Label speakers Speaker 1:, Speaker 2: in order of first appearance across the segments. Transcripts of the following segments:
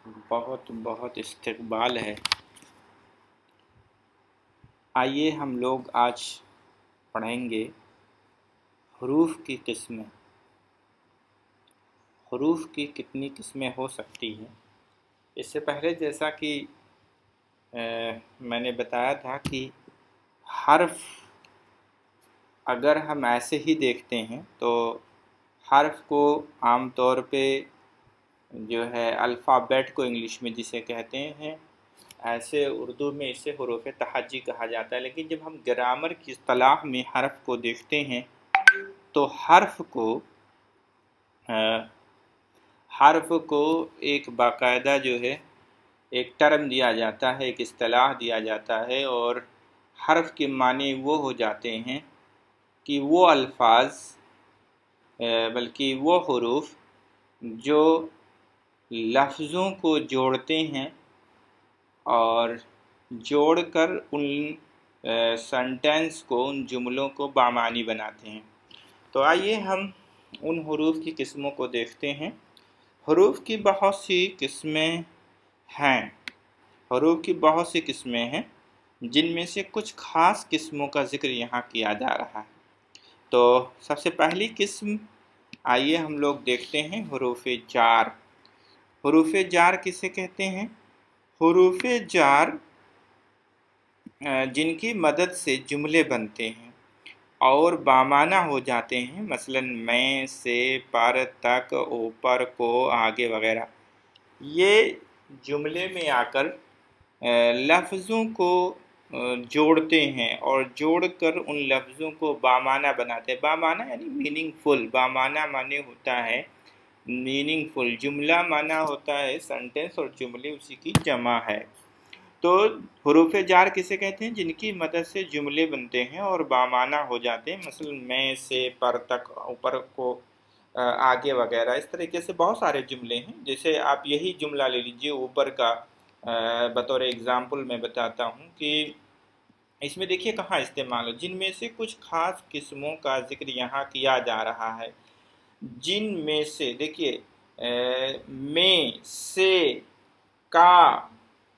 Speaker 1: बहुत बहुत इस्तकबाल है। आइए हम लोग आज पढ़ेंगे हरूफ की किस्में। हरूफ की कितनी किस्में हो सकती हैं। इससे पहले जैसा कि मैंने बताया था कि हर्फ अगर हम ऐसे ही देखते हैं तो हर्फ को आम तौर पे जो है अल्फ़ाबेट को इंग्लिश में जिसे कहते हैं, ऐसे उर्दू में इसे हरूफ तहज्जी कहा जाता है। लेकिन जब हम ग्रामर की इस्तिलाह में हर्फ को देखते हैं तो हर्फ को एक बाकायदा जो है एक टर्म दिया जाता है, एक इस्तिलाह दिया जाता है, और हर्फ के माने वो हो जाते हैं कि वो अल्फाज बल्कि वो हरूफ जो लफ्ज़ों को जोड़ते हैं और जोड़कर उन सेंटेंस को, उन जुमलों को बामानी बनाते हैं। तो आइए हम उन हरूफ की किस्मों को देखते हैं। हरूफ की बहुत सी किस्में हैं। हरूफ की बहुत सी किस्में हैं जिनमें से कुछ ख़ास किस्मों का ज़िक्र यहाँ किया जा रहा है। तो सबसे पहली किस्म आइए हम लोग देखते हैं हरूफ जार। हरूफ जार किसे कहते हैं? हरूफ जार जिनकी मदद से जुमले बनते हैं और बामाना हो जाते हैं, मसलन मैं, से, पर, तक, ऊपर, को, आगे वगैरह। ये जुमले में आकर लफ्ज़ों को जोड़ते हैं और जोड़कर उन लफ्ज़ों को बामाना बनाते हैं। बामाना यानी मीनिंगफुल। बामाना माने होता है मीनिंगफुल। जुमला माना होता है सेंटेंस, और जुमले उसी की जमा है। तो हरूफ जार किसे कहते हैं? जिनकी मदद से जुमले बनते हैं और बामाना हो जाते हैं, मसलन मैं, से, पर, तक, ऊपर, को, आगे वगैरह। इस तरीके से बहुत सारे जुमले हैं। जैसे आप यही जुमला ले लीजिए ऊपर का, बतौर एग्ज़ाम्पल मैं बताता हूँ कि इसमें देखिए कहाँ इस्तेमाल हो। जिनमें से कुछ ख़ास किस्मों का ज़िक्र यहाँ किया जा रहा है। जिनमें से देखिए में, से, का,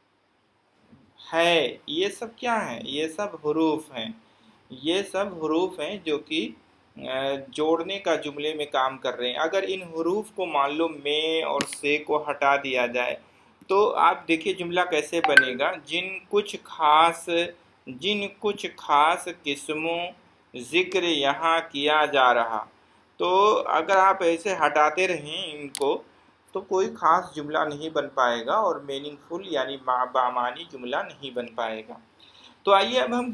Speaker 1: है, ये सब क्या हैं? ये सब हरूफ हैं। ये सब हरूफ हैं जो कि जोड़ने का जुमले में काम कर रहे हैं। अगर इन हरूफ को मान लो में और से को हटा दिया जाए तो आप देखिए जुमला कैसे बनेगा। जिन कुछ खास किस्मों ज़िक्र यहाँ किया जा रहा। तो अगर आप ऐसे हटाते रहें इनको तो कोई ख़ास जुमला नहीं बन पाएगा और मीनिंगफुल यानी बामानी जुमला नहीं बन पाएगा। तो आइए अब हम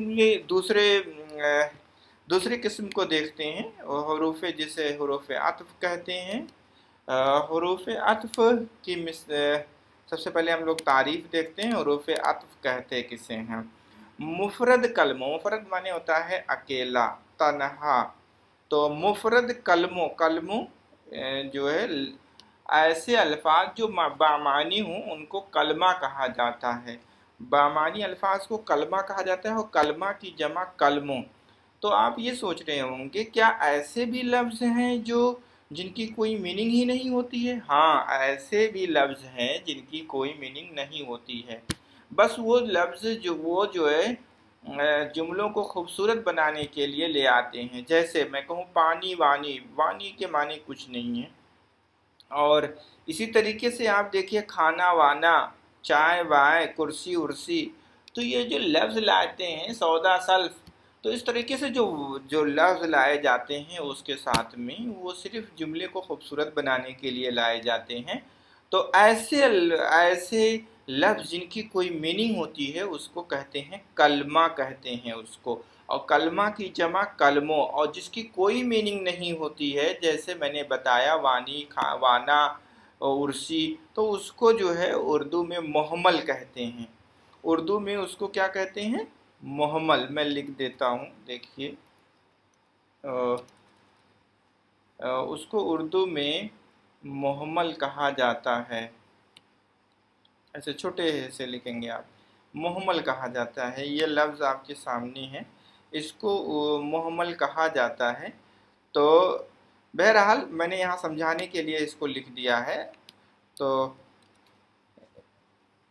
Speaker 1: दूसरी किस्म को देखते हैं, हरूफ जिसे हरूफ अत्फ़ कहते हैं। हरूफ अत्फ़ की सबसे पहले हम लोग तारीफ़ देखते हैं। हरूफ अत्फ़ कहते किसे हैं? मुफ़रद कलमों। मुफ़रद माने होता है अकेला, तन्हा। तो मुफ़रद कलमों जो है ऐसे अल्फाज जो बामानी हों उनको कलमा कहा जाता है। बामानी अल्फाज को कलमा कहा जाता है और कलमा की जमा कलमों। तो आप ये सोच रहे होंगे क्या ऐसे भी लफ्ज़ हैं जिनकी कोई मीनिंग ही नहीं होती है? हाँ, ऐसे भी लफ्ज़ हैं जिनकी कोई मीनिंग नहीं होती है। बस वो लफ्ज़ जो है जुमलों को खूबसूरत बनाने के लिए ले आते हैं। जैसे मैं कहूँ पानी वानी, वानी के माने कुछ नहीं है। और इसी तरीके से आप देखिए खाना वाना, चाय वाय, कुर्सी उर्सी। तो ये जो लफ्ज़ लाते हैं, सौदा सल्फ, तो इस तरीके से जो लफ्ज़ लाए जाते हैं उसके साथ में वो सिर्फ जुमले को खूबसूरत बनाने के लिए लाए जाते हैं। तो ऐसे लफ्ज़ जिनकी कोई मीनिंग होती है उसको कहते हैं कलमा कहते हैं उसको। और कलमा की जमा कलमों, और जिसकी कोई मीनिंग नहीं होती है, जैसे मैंने बताया वानी, वाना, उर्सी, तो उसको जो है उर्दू में मुहम्मल कहते हैं। उर्दू में उसको क्या कहते हैं? मुहम्मल। मैं लिख देता हूँ, देखिए उसको उर्दू में मुहम्मल कहा जाता है। ऐसे छोटे से लिखेंगे आप, मुहम्मल कहा जाता है। ये लफ्ज़ आपके सामने है, इसको मुहम्मल कहा जाता है। तो बहरहाल मैंने यहाँ समझाने के लिए इसको लिख दिया है। तो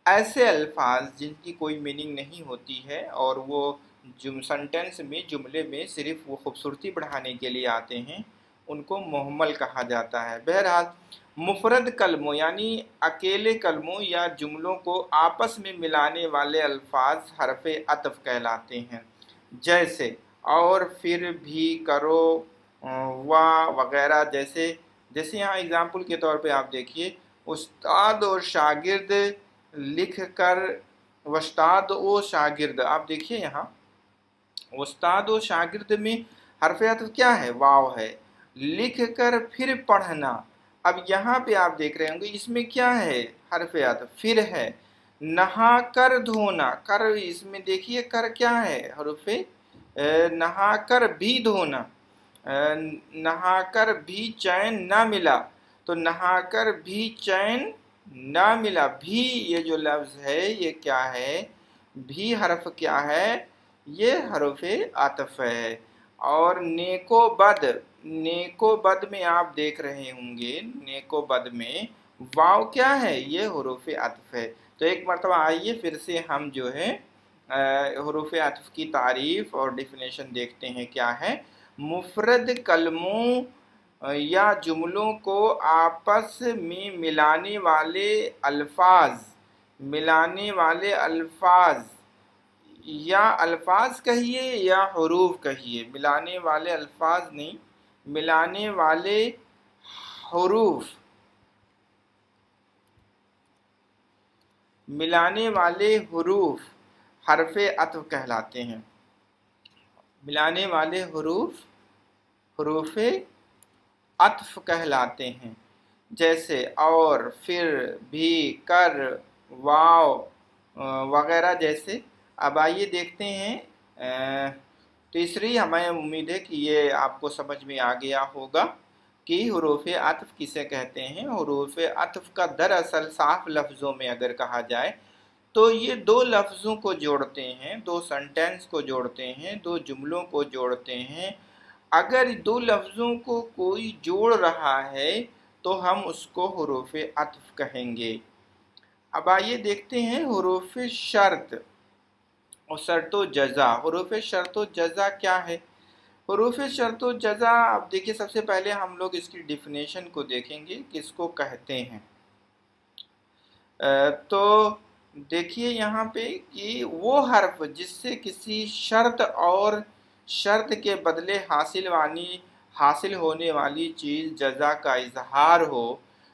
Speaker 1: ऐसे अल्फाज जिनकी कोई मीनिंग नहीं होती है और वो सेंटेंस में, जुमले में सिर्फ वो खूबसूरती बढ़ाने के लिए आते हैं, उनको मुहम्मल कहा जाता है। बहरहाल मुफरद कलमों यानी अकेले कलमों या जुमलों को आपस में मिलाने वाले अल्फाज हरफ़े अतफ़ कहलाते हैं, जैसे और, फिर, भी, करो, वाह वगैरह। जैसे यहाँ एग्ज़ाम्पल के तौर पे आप देखिए, उस्ताद और शागिर्द लिख कर, वस्ताद ओ शागिर्द, आप देखिए यहाँ उस्ताद और शागिर्द में हरफ़े अतफ़ क्या है? वाव है। लिख कर फिर पढ़ना, अब यहाँ पे आप देख रहे होंगे इसमें क्या है? हरफ़े अतफ़ फिर है। नहा कर धोना, कर, इसमें देखिए कर क्या है? हरफ़े नहा कर भी धोना, नहा कर भी चैन ना मिला, तो नहा कर भी चैन ना मिला, भी ये जो लफ्ज़ है ये क्या है? भी हरफ क्या है? ये हरफ़े अतफ़ है। और नेको बद, नेको बद में आप देख रहे होंगे, नेको बद में वाव क्या है? ये हुरूफ़े अतफ़ है। तो एक मरतबा आइए फिर से हम जो है हुरूफ़े अतफ़ की तारीफ़ और डेफिनेशन देखते हैं क्या है। मुफरद कलमों या जुमलों को आपस में मिलाने वाले अल्फाज या अल्फाज कहिए या हुरूफ कहिए, मिलाने वाले अल्फाज नहीं, मिलाने वाले हुरूफ, मिलाने वाले हुरूफ हरफ़े अतफ़ कहलाते हैं। मिलाने वाले हुरूफ हुरूफ़े अतफ़ कहलाते हैं, जैसे और, फिर, भी, कर, वाव वगैरह जैसे। अब आइए देखते हैं तीसरी, हमें उम्मीद है कि ये आपको समझ में आ गया होगा कि हुरूफ़े अतफ़ किसे कहते हैं। हुरूफ़े अतफ़ का दरअसल साफ लफ्ज़ों में अगर कहा जाए तो ये दो लफ्ज़ों को जोड़ते हैं, दो सेंटेंस को जोड़ते हैं, दो जुमलों को जोड़ते हैं। अगर दो लफ्ज़ों को कोई जोड़ रहा है तो हम उसको हुरूफ़े अतफ़ कहेंगे। अब आइए देखते हैं हुरूफ़े शर्त और शर्तो जज़ा। हुरूफ़े शर्तो जज़ा क्या है? हुरूफ़े शर्तो जज़ा, अब देखिए सबसे पहले हम लोग इसकी डिफिनेशन को देखेंगे किसको कहते हैं। तो देखिए यहाँ पे कि वो हर्फ जिससे किसी शर्त और शर्त के बदले हासिल होने वाली चीज़ जज़ा का इजहार हो।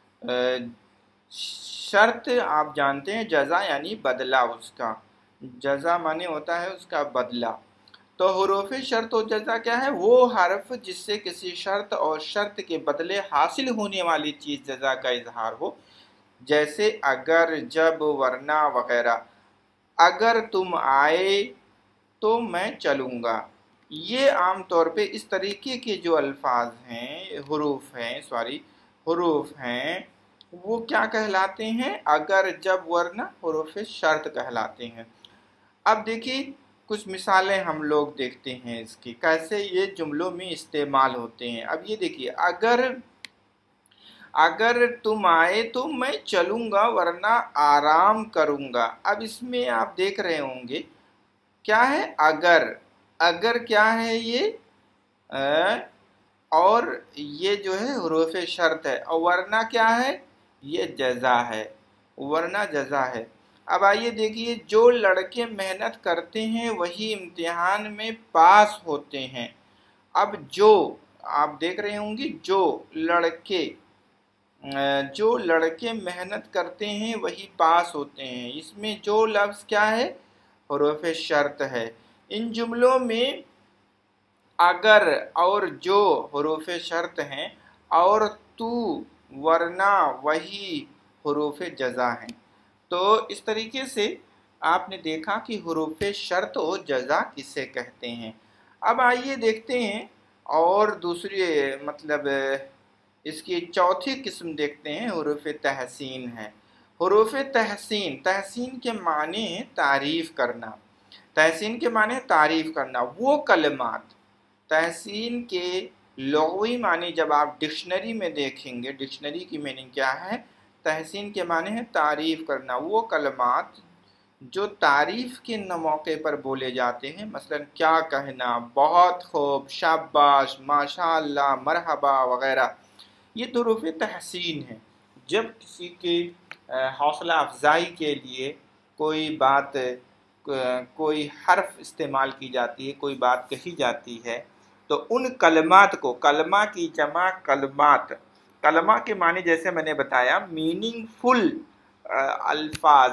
Speaker 1: शर्त आप जानते हैं, जज़ा यानी बदला, उसका जज़ा माने होता है उसका बदला। तो हुरूफ़े शर्त और जज़ा क्या है? वो हर्फ जिससे किसी शर्त और शर्त के बदले हासिल होने वाली चीज़ जज़ा का इजहार हो, जैसे अगर, जब, वरना वगैरह। अगर तुम आए तो मैं चलूँगा, ये आम तौर पे इस तरीके के जो अल्फाज हैं, हुरूफ हैं, वो क्या कहलाते हैं? अगर, जब, वरना हुरूफ़े शर्त कहलाते हैं। अब देखिए कुछ मिसालें हम लोग देखते हैं इसकी, कैसे ये जुमलों में इस्तेमाल होते हैं। अब ये देखिए, अगर तुम आए तो मैं चलूँगा वरना आराम करूँगा। अब इसमें आप देख रहे होंगे क्या है? अगर क्या है ये? और ये जो है हुरूफ़े शर्त है, और वरना क्या है? ये जज़ा है, वरना जज़ा है। अब आइए देखिए, जो लड़के मेहनत करते हैं वही इम्तिहान में पास होते हैं। अब जो आप देख रहे होंगे, जो लड़के मेहनत करते हैं वही पास होते हैं, इसमें जो लफ्ज़ क्या है? हुरूफ़े शर्त है। इन जुमलों में अगर और जो हुरूफ़े शर्त हैं और तू, वरना, वही हुरूफ़े जज़ा हैं। तो इस तरीके से आपने देखा कि हुरूफ़े शर्त और जज़ा किसे कहते हैं। अब आइए देखते हैं और दूसरी मतलब इसकी चौथी किस्म देखते हैं, हुरूफ़े तहसीन है। हुरूफ़े तहसीन के माने तारीफ़ करना। तहसीन के माने तारीफ़ करना। वो कलमात, तहसीन के लुग़वी माने जब आप डिक्शनरी में देखेंगे, डिक्शनरी की मीनिंग क्या है? तहसीन के माने हैं तारीफ़ करना, वो कलमात जो तारीफ़ के मौके पर बोले जाते हैं, मसलन क्या कहना, बहुत खूब, शाबाश, माशाअल्लाह, मरहबा वग़ैरह, ये तो हुरूफ़ तहसीन है। जब किसी के हौसला अफजाई के लिए कोई बात, कोई हर्फ इस्तेमाल की जाती है, कोई बात कही जाती है, तो उन कलमात को, कलमा की जमा कलमात, कलमा के माने जैसे मैंने बताया मीनिंगफुल अल्फाज,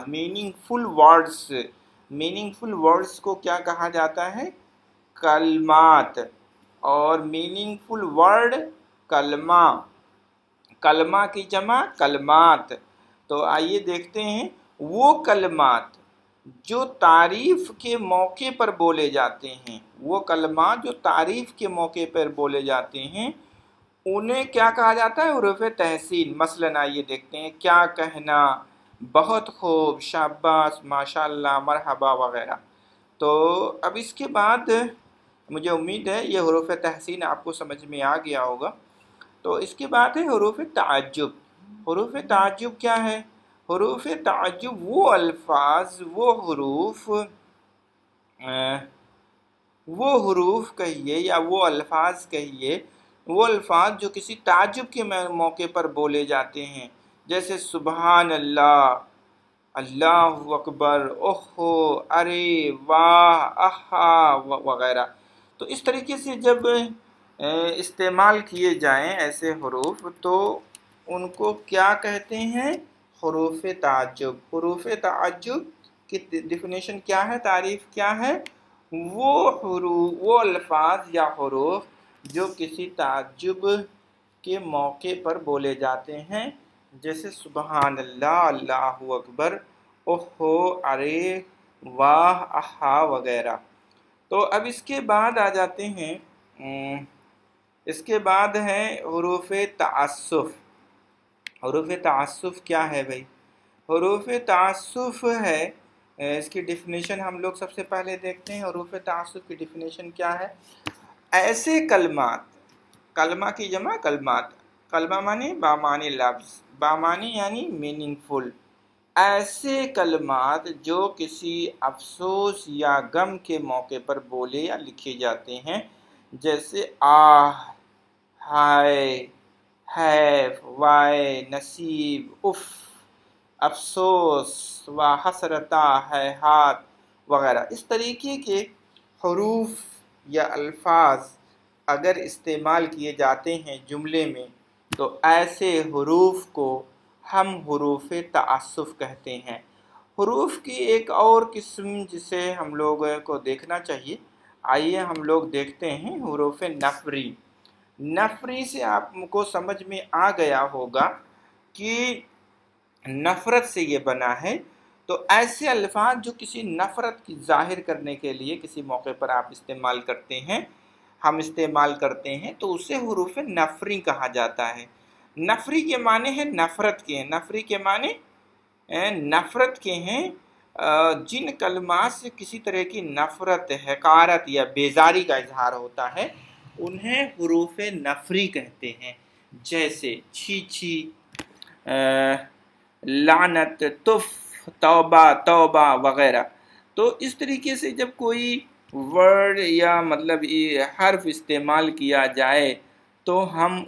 Speaker 1: मीनिंगफुल वर्ड्स को क्या कहा जाता है? कलमात। और मीनिंगफुल वर्ड कलमा, कलमा की जमा कलमात। तो आइए देखते हैं वो कलमात जो तारीफ़ के मौके पर बोले जाते हैं, वो कलमात जो तारीफ़ के मौके पर बोले जाते हैं, उन्हें क्या कहा जाता है? हुरूफ़ तहसीन। मसलन आइए देखते हैं, क्या कहना, बहुत खूब, शाबाश, माशाअल्लाह, मरहबा वग़ैरह। तो अब इसके बाद मुझे उम्मीद है ये हुरूफ़ तहसीन आपको समझ में आ गया होगा। तो इसके बाद है हुरूफ़ ताज्जुब। हुरूफ़ ताज्जुब क्या है? हुरूफ़ ताज्जुब वो अल्फाज, वो हुरूफ कहिए या वो अल्फाज कहिए, वो अल्फाज जो किसी ताज्जुब के मौके पर बोले जाते हैं, जैसे सुबहान अल्लाह, अल्लाहु अकबर, ओहो, अरे, वाह, आहा वग़ैरह। तो इस तरीके से जब इस्तेमाल किए जाएं ऐसे हुरूफ, तो उनको क्या कहते हैं? हुरूफ़ ताज्जुब। हुरूफ़ ताज्जुब की डिफिनेशन क्या है, तारीफ़ क्या है? वो अल्फाज या हुरूफ जो किसी ताज्जुब के मौके पर बोले जाते हैं, जैसे सुबहान अल्लाह, अल्लाहु अकबर, ओहो, अरे, वाह, आहा वग़ैरह। तो अब इसके बाद आ जाते हैं, इसके बाद है हुरूफ़ तअस्सुफ़। हुरूफ़ तअस्सुफ़ क्या है भाई? हुरूफ़ तअस्सुफ़ है, इसकी डिफिनेशन हम लोग सबसे पहले देखते हैं। हुरूफ़ तअस्सुफ़ की डिफिनेशन क्या है? ऐसे कलमात, कलमा की जमा कलमात, कलमा माने बामानी लफ्ज़, बामानी यानी मीनिंगफुल, ऐसे कलमात जो किसी अफसोस या गम के मौके पर बोले या लिखे जाते हैं, जैसे आह, हाय, हैफ, वाय, नसीब, उफ, अफसोस, व हसरता, है हाथ वग़ैरह। इस तरीके के हुरूफ या अल्फाज अगर इस्तेमाल किए जाते हैं जुमले में, तो ऐसे हुरूफ को हम हुरूफ़ तअस्सुफ़ कहते हैं। हुरूफ की एक और किस्म जिसे हम लोगों को देखना चाहिए, आइए हम लोग देखते हैं हुरूफ़ नफ़री। नफ़री से आपको समझ में आ गया होगा कि नफ़रत से ये बना है। तो ऐसे अल्फाज जो किसी नफ़रत की ज़ाहिर करने के लिए किसी मौके पर आप इस्तेमाल करते हैं, हम इस्तेमाल करते हैं, तो उसे हुरूफ़ नफ़री कहा जाता है। नफ़री के माने हैं नफ़रत के हैं, नफ़री के माने नफ़रत के हैं। जिन कलमात से किसी तरह की नफ़रत, हकारत या बेजारी का इजहार होता है, उन्हें हुरूफ़ नफ़री कहते हैं। जैसे छी छी, लानत, तुफ, तौबा, तौबा वग़ैरह। तो इस तरीके से जब कोई वर्ड या मतलब ये हर्फ इस्तेमाल किया जाए, तो हम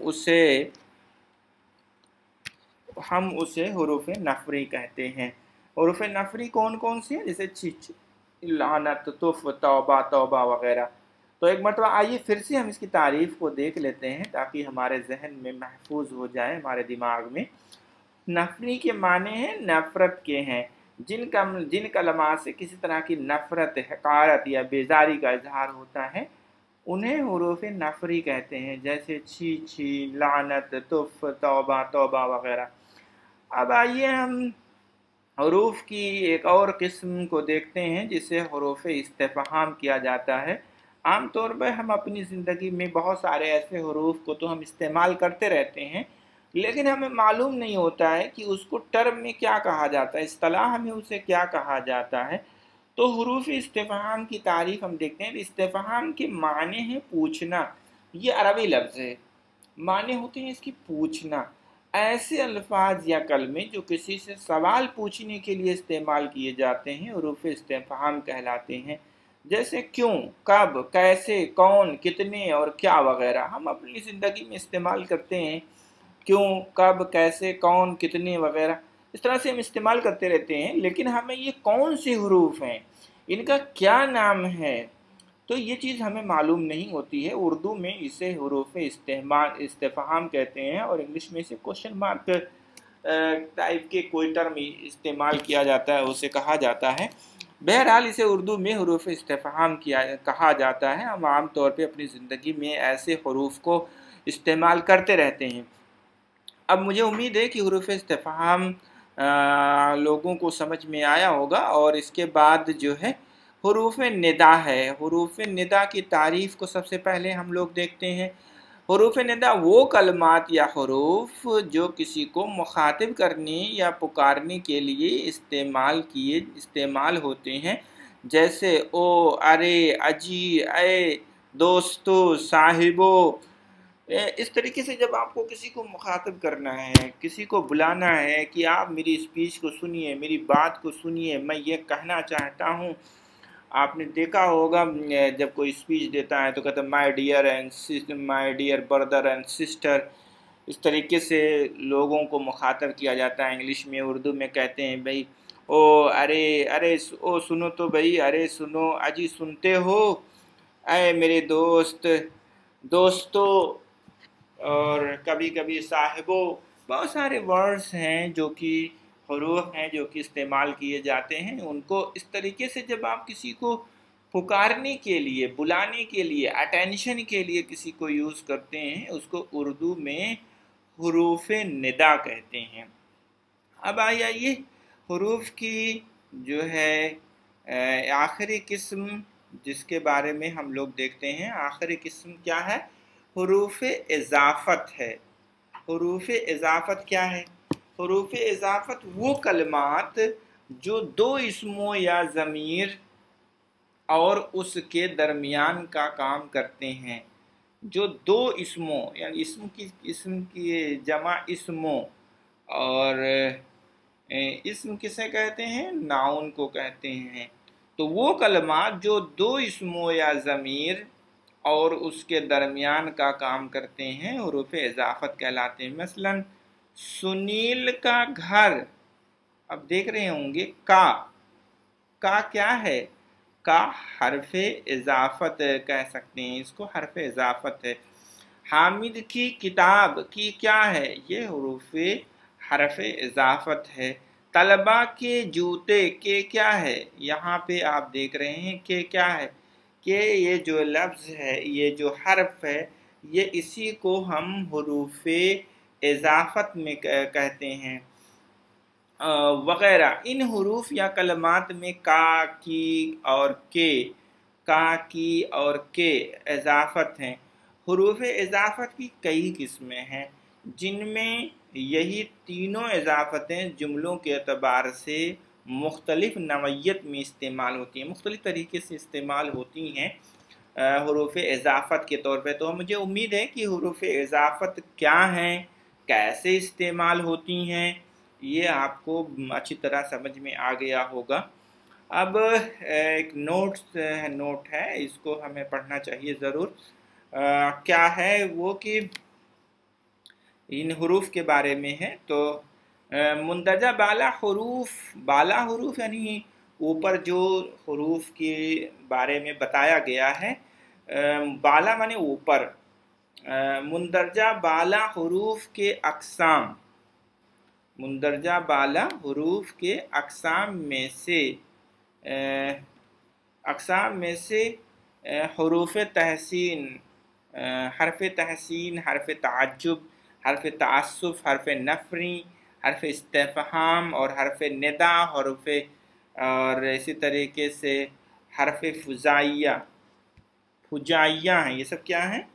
Speaker 1: उसे हुरूफ़ नफ़री कहते हैं। हुरूफ़ नफ़री कौन कौन सी हैं? जैसे छी छी, लानत, तुफ, तौबा, तौबा वग़ैरह। तो एक मरतबा आइए फिर से हम इसकी तारीफ़ को देख लेते हैं, ताकि हमारे जहन में महफूज हो जाए, हमारे दिमाग में। नफ़री के माने हैं नफ़रत के हैं, जिन कलमात से किसी तरह की नफ़रत, हकारत या बेजारी का इजहार होता है, उन्हें हुरूफ़ नफ़री कहते हैं। जैसे छी छी, लानत, तुफ, तौबा, तौबा वग़ैरह। अब आइए हम हुरूफ़ की एक और किस्म को देखते हैं, जिसे हुरूफ़ इस्तिफ़हाम किया जाता है। आम तौर पर हम अपनी ज़िंदगी में बहुत सारे ऐसे हुरूफ़ को तो हम इस्तेमाल करते रहते हैं, लेकिन हमें मालूम नहीं होता है कि उसको टर्म में क्या कहा जाता है, इस्तिलाह में उसे क्या कहा जाता है। तो हुरूफ़ इस्तिफ़हाम की तारीफ़ हम देखते हैं। इस्तिफ़हाम के माने हैं पूछना। ये अरबी लफ्ज़ है, माने होते हैं इसकी पूछना। ایسے الفاظ یا کلمے جو کسی سے سوال پوچھنے کے لیے استعمال کیے جاتے ہیں حروف استفہام کہلاتے ہیں، جیسے کیوں، کب، کیسے، کون، کتنے اور کیا وغیرہ ہم اپنی زندگی میں استعمال کرتے ہیں۔ کیوں، کب، کیسے، کون، کتنے وغیرہ اس طرح سے ہم استعمال کرتے رہتے ہیں، لیکن ہمیں یہ کون سے حروف ہیں، ان کا کیا نام ہے، تو یہ چیز ہمیں معلوم نہیں ہوتی ہے۔ اردو میں اسے حروف استفہام کہتے ہیں، اور انگلش میں اسے کوشچن مارک ٹائپ کے کوئی ٹرم استعمال کیا جاتا ہے، اسے کہا جاتا ہے۔ بہرحال اسے اردو میں حروف استفہام کہا جاتا ہے۔ ہم عام طور پہ اپنی زندگی میں ایسے حروف کو استعمال کرتے رہتے ہیں۔ اب مجھے امید ہے کہ حروف استفہام لوگوں کو سمجھ میں آیا ہوگا، اور اس کے بعد جو ہے حروف ندا ہے۔ حروف ندا کی تعریف کو سب سے پہلے ہم لوگ دیکھتے ہیں۔ حروف ندا وہ کلمات یا حروف جو کسی کو مخاطب کرنے یا پکارنے کے لیے استعمال ہوتے ہیں، جیسے او، ارے، اجی، اے، دوستو، صاحبو۔ اس طریقے سے جب آپ کو کسی کو مخاطب کرنا ہے، کسی کو بلانا ہے کہ آپ میری اسپیچ کو سنیے، میری بات کو سنیے، میں یہ کہنا چاہتا ہوں۔ آپ نے دیکھا ہوگا جب کوئی اسپیچ دیتا ہے تو کہتا ہے my dear brother and sister. اس طریقے سے لوگوں کو مخاطب کیا جاتا ہے۔ انگلش میں، اردو میں کہتے ہیں بھئی او، ارے، ارے، او سنو تو بھئی، ارے سنو، اجی سنتے ہو، اے میرے دوست، دوستو، اور کبھی کبھی صاحبو۔ بہت سارے ورڈز ہیں جو کہ حروف ہیں جو کہ استعمال کیے جاتے ہیں۔ ان کو اس طریقے سے جب آپ کسی کو پکارنے کے لیے، بلانے کے لیے، اٹینشن کے لیے کسی کو یوز کرتے ہیں، اس کو اردو میں حروف ندا کہتے ہیں۔ اب آئیے حروف کی جو ہے آخری قسم جس کے بارے میں ہم لوگ دیکھتے ہیں، آخری قسم کیا ہے؟ حروف اضافت ہے۔ حروف اضافت کیا ہے؟ حروف اضافت وہ کلمات جو دو اسموں یا ضمیر اور اس کے درمیان کا کام کرتے ہیں، جو دو اسموں، یعنی اسم کی جمع اسموں، اور اسم کسے کہتے ہیں؟ ناؤن کو کہتے ہیں۔ تو وہ کلمات جو دو اسموں یا ضمیر اور اس کے درمیان کا کام کرتے ہیں حروف اضافت کہلاتے ہیں۔ مثلا سنیل کا گھر، اب دیکھ رہے ہوں گے کا کیا ہے؟ کا حرف اضافت کہہ سکتے ہیں، اس کو حرف اضافت ہے۔ حامد کی کتاب کی کیا ہے؟ یہ حرف اضافت ہے۔ طلبہ کے جوتے کے کیا ہے؟ یہاں پہ آپ دیکھ رہے ہیں کہ کیا ہے، کہ یہ جو لفظ ہے، یہ جو حرف ہے، یہ اسی کو ہم حروف اضافت میں کہتے ہیں وغیرہ۔ ان حروف یا کلمات میں کا کی اور کے اضافت ہیں۔ حروف اضافت کی کئی قسمیں ہیں، جن میں یہی تینوں اضافتیں جملوں کے اعتبار سے مختلف نوعیت میں استعمال ہوتی ہیں، مختلف طریقے سے استعمال ہوتی ہیں حروف اضافت کے طور پہ۔ تو مجھے امید ہے کہ حروف اضافت کیا ہیں، کیسے استعمال ہوتی ہیں، یہ آپ کو اچھی طرح سمجھ میں آ گیا ہوگا۔ اب ایک نوٹ ہے، اس کو ہمیں پڑھنا چاہیے ضرور۔ کیا ہے وہ کہ ان حروف کے بارے میں ہے۔ تو مندرجہ بالا حروف یعنی اوپر جو حروف کے بارے میں بتایا گیا ہے، بالا معنی اوپر، مندرجہ بالا حروف کے اقسام، مندرجہ بالا حروف کے اقسام میں سے حروف تحسین، حرف تحسین، حرف تعجب، حرف تعسف، حرف نفری، حرف استفہام اور حرف ندا، اور اسی طریقے سے حرف فجائیہ ہیں۔ یہ سب کیا ہیں؟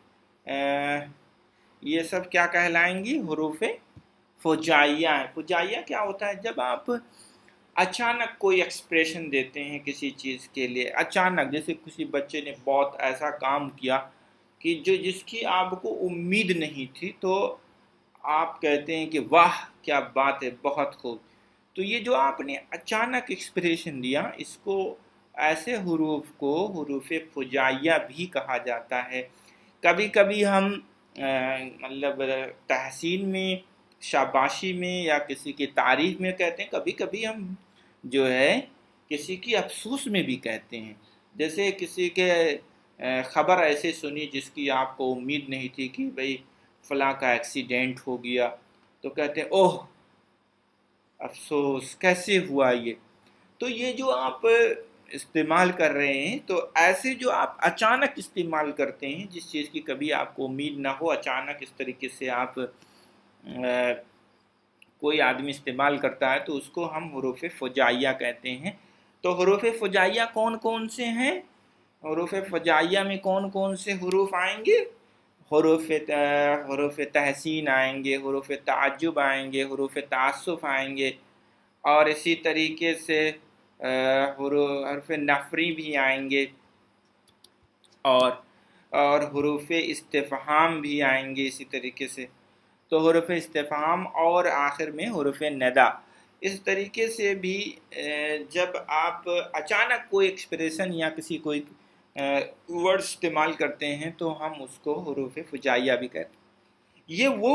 Speaker 1: یہ سب کیا کہلائیں گی؟ حروف فجائیہ ہیں۔ فجائیہ کیا ہوتا ہے؟ جب آپ اچانک کوئی ایکسپریشن دیتے ہیں کسی چیز کے لیے، اچانک، جیسے کسی بچے نے بہت ایسا کام کیا کہ جس کی آپ کو امید نہیں تھی، تو آپ کہتے ہیں کہ واہ کیا بات ہے، بہت خوب. تو یہ جو آپ نے اچانک ایکسپریشن دیا، اس کو ایسے حروف کو حروف فجائیہ بھی کہا جاتا ہے. کبھی کبھی ہم مطلب تحسین میں، شاباشی میں یا کسی کی تعریف میں کہتے ہیں، کبھی کبھی ہم جو ہے کسی کی افسوس میں بھی کہتے ہیں. جیسے کسی کے خبر ایسے سنی جس کی آپ کو امید نہیں تھی کہ بھئی فلاں کا ایکسیڈنٹ ہو گیا، تو کہتے ہیں اوہ افسوس کیسے ہوا یہ. تو یہ جو آپ استعمال کر رہے ہیں، تو ایسے جو آپ اچانک استعمال کرتے ہیں جس چیز کی کبھی آپ کو امید نہ ہو، اچانک اس طریقے سے آپ کوئی آدمی استعمال کرتا ہے تو اس کو ہم حروف فجائیہ کہتے ہیں. تو حروف فجائیہ کون کون سے ہیں؟ حروف فجائیہ میں کون کون سے حروف آئیں گے؟ حروف تحسین آئیں گے، حروف تعجب آئیں گے، حروف تعسف آئیں گے، اور اسی طریقے سے حروف نفری بھی آئیں گے، اور حروف استفہام بھی آئیں گے اسی طریقے سے. تو حروف استفہام اور آخر میں حروف ندا. اس طریقے سے بھی جب آپ اچانک کوئی ایکسپریشن یا کسی کوئی ورڈ استعمال کرتے ہیں تو ہم اس کو حروف فجائیہ بھی کہتے ہیں.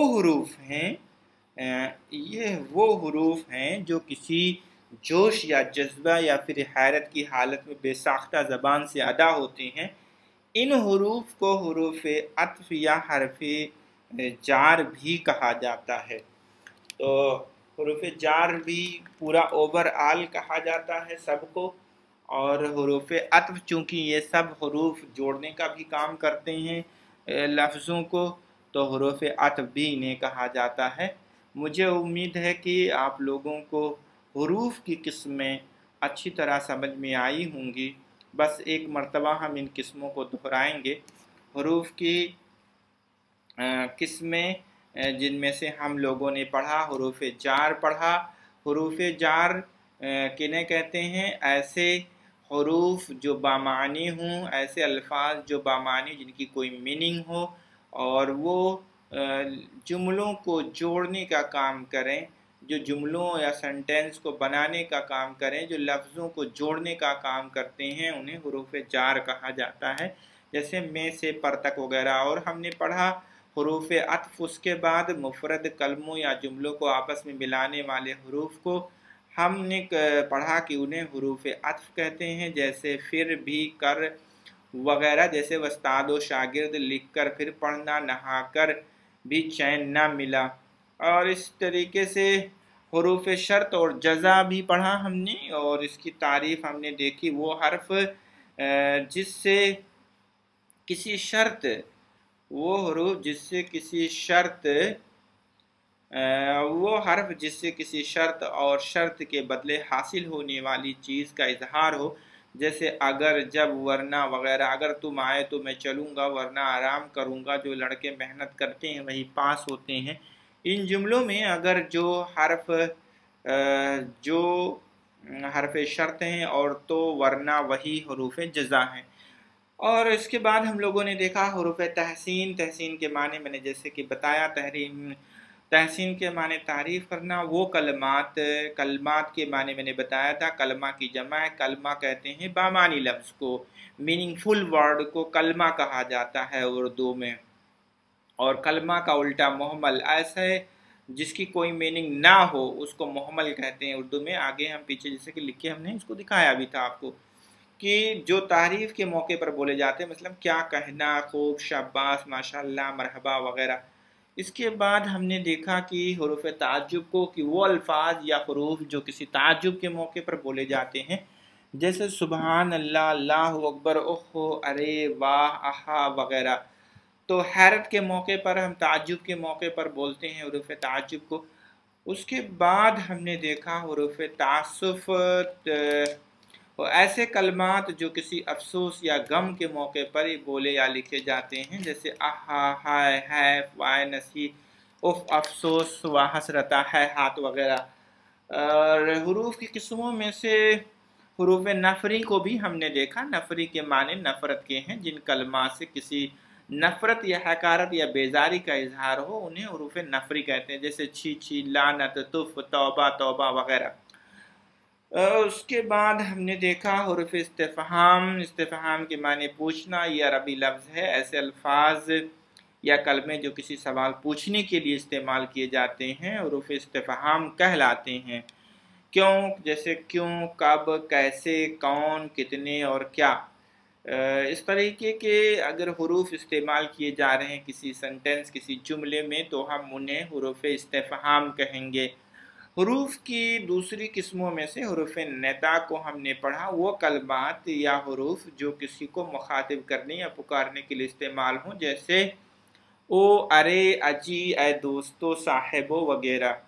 Speaker 1: یہ وہ حروف ہیں جو کسی جوش یا جذبہ یا پھر حیرت کی حالت میں بے ساختہ زبان سے ادا ہوتے ہیں. ان حروف کو حروف عطف یا حرف جار بھی کہا جاتا ہے. تو حروف جار بھی پورا اوور آل کہا جاتا ہے سب کو، اور حروف عطف چونکہ یہ سب حروف جوڑنے کا بھی کام کرتے ہیں لفظوں کو، تو حروف عطف بھی انہیں کہا جاتا ہے. مجھے امید ہے کہ آپ لوگوں کو حروف کی قسمیں اچھی طرح سمجھ میں آئی ہوں گی. بس ایک مرتبہ ہم ان قسموں کو دہرائیں گے. حروف کی قسمیں جن میں سے ہم لوگوں نے پڑھا، حروف جار پڑھا. حروف جار کنہیں کہتے ہیں؟ ایسے حروف جو بامعنی ہوں، ایسے الفاظ جو بامعنی، جن کی کوئی میننگ ہو اور وہ جملوں کو جوڑنے کا کام کریں، جو جملوں یا سنٹینس کو بنانے کا کام کریں، جو لفظوں کو جوڑنے کا کام کرتے ہیں، انہیں حروف جار کہا جاتا ہے. جیسے میں سے پر تک وغیرہ. اور ہم نے پڑھا حروف عطف، اس کے بعد مفرد کلموں یا جملوں کو آپس میں ملانے والے حروف کو ہم نے پڑھا کہ انہیں حروف عطف کہتے ہیں. جیسے پھر بھی، کر وغیرہ. جیسے استاد و شاگرد، لکھ کر پھر پڑھنا، نہا کر بھی چین نہ ملا. اور اس طریقے سے حروف شرط اور جزا بھی پڑھا ہم نے، اور اس کی تعریف ہم نے دیکھی. وہ حرف جس سے کسی شرط، وہ حروف جس سے کسی شرط، وہ حرف جس سے کسی شرط اور شرط کے بدلے حاصل ہونے والی چیز کا اظہار ہو. جیسے اگر، جب، ورنہ وغیرہ. اگر تم آئے تو میں چلوں گا، ورنہ آرام کروں گا. جو لڑکے محنت کرتے ہیں وہی پاس ہوتے ہیں. ان جملوں میں اگر جو حرف شرط ہیں اور تو ورنہ وہی حروف جزا ہیں. اور اس کے بعد ہم لوگوں نے دیکھا حروف تحسین. تحسین کے معنی میں نے جیسے کہ بتایا، تحسین کے معنی تعریف کرنا. وہ کلمات کے معنی میں نے بتایا تھا. کلمہ کی جمع ہے. کلمہ کہتے ہیں بامعنی لفظ کو، میننگ فل ورڈ کو کلمہ کہا جاتا ہے اردو میں. اور کلمہ کا الٹا محمل، ایسا ہے جس کی کوئی میننگ نہ ہو اس کو محمل کہتے ہیں اردو میں. آگے ہم پیچھے جیسے کہ لکھے ہم نے اس کو دکھایا بھی تھا آپ کو، کہ جو تعریف کے موقع پر بولے جاتے ہیں، مثلا کیا کہنا، خوب، شاباش، ماشاءاللہ، مرحبا وغیرہ. اس کے بعد ہم نے دیکھا کہ حروف تعجب کو، کہ وہ الفاظ یا حروف جو کسی تعجب کے موقع پر بولے جاتے ہیں، جیسے سبحان اللہ، اللہ اکبر، اوہو، ارے، واہ، آہا وغیرہ. تو حیرت کے موقع پر، ہم تعجب کے موقع پر بولتے ہیں حروف تعجب کو. اس کے بعد ہم نے دیکھا حروف تعسف، ایسے کلمات جو کسی افسوس یا غم کے موقع پر بولے یا لکھے جاتے ہیں، جیسے آہا، ہائے، حیف، وائے نسی، اف، افسوس، و حسرتا، ہے ہاتھ وغیرہ. اور حروف کی قسموں میں سے حروف نفری کو بھی ہم نے دیکھا. نفری کے معنی نفرت کے ہیں. جن کلمات سے کسی नफ़रत या हकारत या बेजारी का इजहार हो उन्हें हरूफ नफरी कहते हैं, जैसे छी छी, लानत, तुफ, तौबा तौबा वगैरह। उसके बाद हमने देखा हरूफ इस्तिफ़हाम। इस्तिफ़हाम के माने पूछना, ये अरबी लफ्ज़ है। ऐसे अल्फाज या कलमे जो किसी सवाल पूछने के लिए इस्तेमाल किए जाते हैं हरूफ इस्तिफ़हाम कहलाते हैं। क्यों, जैसे क्यों, कब, कैसे, कौन, कितने और क्या। इस तरीके के अगर हरूफ इस्तेमाल किए जा रहे हैं किसी सेंटेंस, किसी जुमले में, तो हम उन्हें हरूफ इस्तिफ़हाम कहेंगे। हरूफ की दूसरी किस्मों में से हरूफ निदा को हमने पढ़ा, वो कलमात या हरूफ जो किसी को मुखातिब करने या पुकारने के लिए इस्तेमाल हों, जैसे ओ, अरे, अजी, ए दोस्तों, साहिबो वगैरह।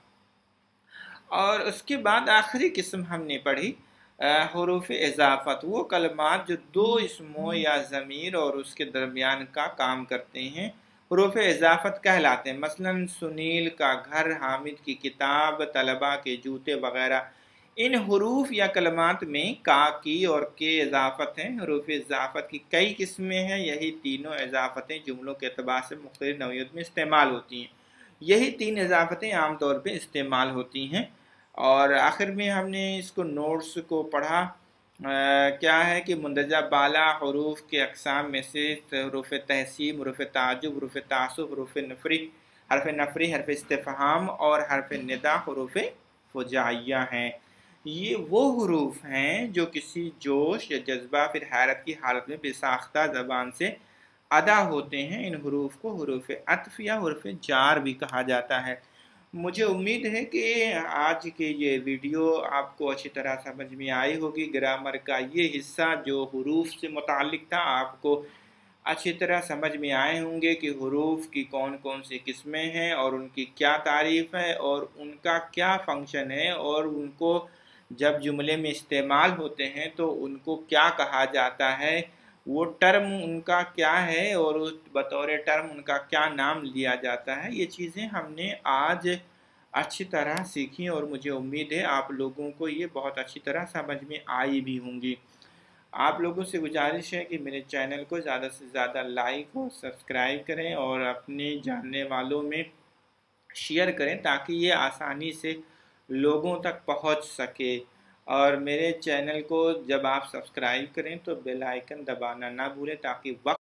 Speaker 1: और उसके बाद आखिरी किस्म हमने पढ़ी हरूफ इजाफत, वो कलमात जो दो इसमों या ज़मीर और उसके दरमियान का काम करते हैं, हरूफ इजाफत कहलाते हैं। मसलन सुनील का घर, हामिद की किताब, तलबा के जूते वगैरह। इन हरूफ या कलमात में का, की और के इजाफत हैं। हरूफ इजाफत की कई किस्में हैं। यही तीनों इजाफतें जुमलों के अतबार से मुख्तलिफ नौइयत में इस्तेमाल होती हैं। यही तीन इजाफतें आम तौर पर इस्तेमाल होती हैं। और आखिर में हमने इसको नोट्स को पढ़ा। क्या है कि मुंदरजा बाला हरूफ के अक़साम में से हरूफ तहसीम, हरूफ ताजुब, हरूफ तासुब, हरूफ नफरी, हर्फ इस्तिफ़हाम और हर्फ निदा हरूफ फुजाइया हैं। ये वो हरूफ हैं जो किसी जोश या जज्बा फिर हैरत की हालत में बेसाख्ता ज़बान से अदा होते हैं। इन हरूफ को हरूफ अत्फ़ या हरूफ जार भी कहा जाता है। मुझे उम्मीद है कि आज के ये वीडियो आपको अच्छी तरह समझ में आई होगी। ग्रामर का ये हिस्सा जो हरूफ से मुताल्लिक था आपको अच्छी तरह समझ में आए होंगे कि हरूफ की कौन कौन सी किस्में हैं और उनकी क्या तारीफ़ है और उनका क्या फ़ंक्शन है, और उनको जब जुमले में इस्तेमाल होते हैं तो उनको क्या कहा जाता है, वो टर्म उनका क्या है और उस बतौर टर्म उनका क्या नाम लिया जाता है। ये चीज़ें हमने आज अच्छी तरह सीखी और मुझे उम्मीद है आप लोगों को ये बहुत अच्छी तरह समझ में आई भी होंगी। आप लोगों से गुजारिश है कि मेरे चैनल को ज़्यादा से ज़्यादा लाइक और सब्सक्राइब करें और अपने जानने वालों में शेयर करें ताकि ये आसानी से लोगों तक पहुंच सके। और मेरे चैनल को जब आप सब्सक्राइब करें तो बेल आइकन दबाना ना भूलें ताकि वक्त